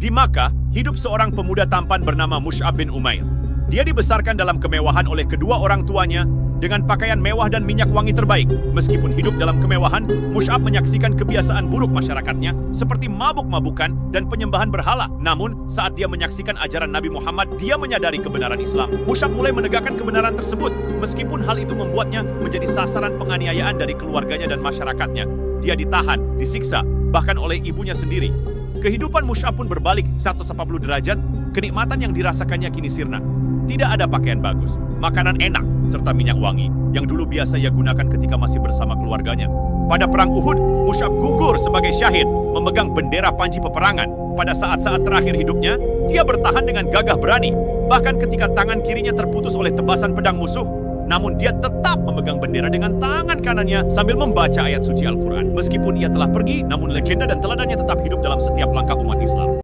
Di Makkah, hidup seorang pemuda tampan bernama Mus'ab bin Umair. Dia dibesarkan dalam kemewahan oleh kedua orang tuanya dengan pakaian mewah dan minyak wangi terbaik. Meskipun hidup dalam kemewahan, Mus'ab menyaksikan kebiasaan buruk masyarakatnya seperti mabuk-mabukan dan penyembahan berhala. Namun, saat dia menyaksikan ajaran Nabi Muhammad, dia menyadari kebenaran Islam. Mus'ab mulai menegakkan kebenaran tersebut, meskipun hal itu membuatnya menjadi sasaran penganiayaan dari keluarganya dan masyarakatnya. Dia ditahan, disiksa, bahkan oleh ibunya sendiri. Kehidupan Mus'ab pun berbalik 180 derajat, kenikmatan yang dirasakannya kini sirna. Tidak ada pakaian bagus, makanan enak, serta minyak wangi yang dulu biasa ia gunakan ketika masih bersama keluarganya. Pada perang Uhud, Mus'ab gugur sebagai syahid, memegang bendera panji peperangan. Pada saat-saat terakhir hidupnya, dia bertahan dengan gagah berani. Bahkan ketika tangan kirinya terputus oleh tebasan pedang musuh, namun dia tetap memegang bendera dengan tangan kanannya sambil membaca ayat suci Al-Quran. Meskipun ia telah pergi, namun legenda dan teladannya tetap hidup dalam setiap langkah umat Islam.